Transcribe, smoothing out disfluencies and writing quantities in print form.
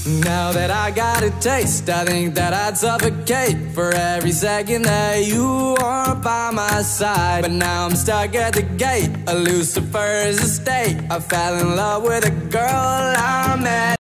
Now that I got a taste, I think that I'd suffocate for every second that you are by my side. But now I'm stuck at the gate, a Lucifer's estate. I fell in love with a girl I met